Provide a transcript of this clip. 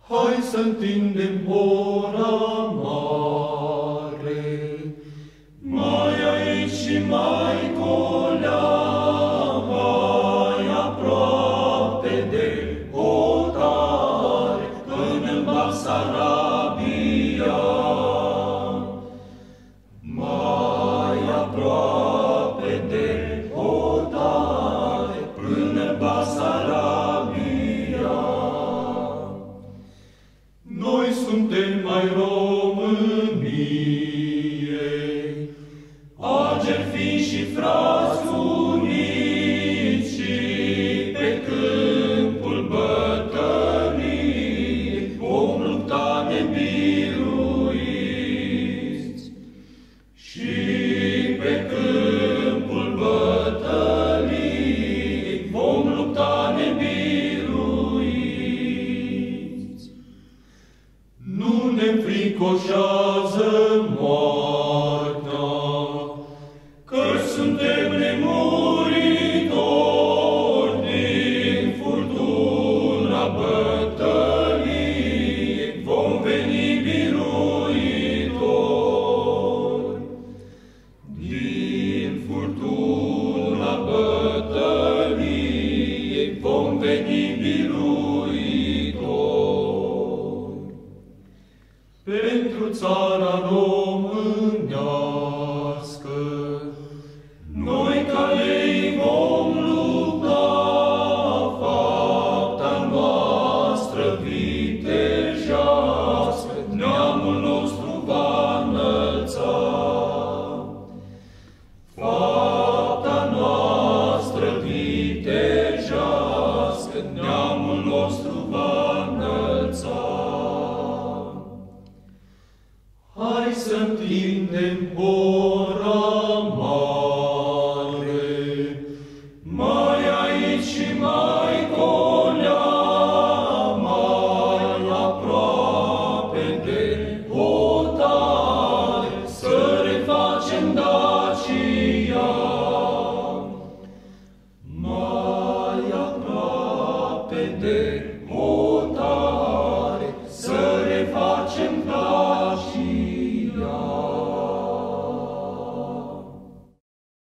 Hai să întindem ora mare, mai aici și mai colea, mai aproape de hotare, până în Basarabia. Mai aproape de hotare, până în Basarabia. Noi suntem mai României, ageri fi și frați uniți, și pe câmpul bătăliei vom lupta nebiruiți. Și pe câmpul bătăliei vom lupta nebiruiți. Nu ne înfricoșează moartea, căci suntem nemuritori, din furtuna bătăliei vom veni biruitori. Din furtuna bătăliei vom veni biruitori. Pentru țara românească, noi ca lei vom lupta, fapta noastră vitejească, neamul nostru va înălța. Fapta noastră vitejească, neamul nostru va înălța. Hai să întindem ora mare, mai aici și mai colea, mai aproape de hotare, să refacem Dacia. Mai aproape de hotare,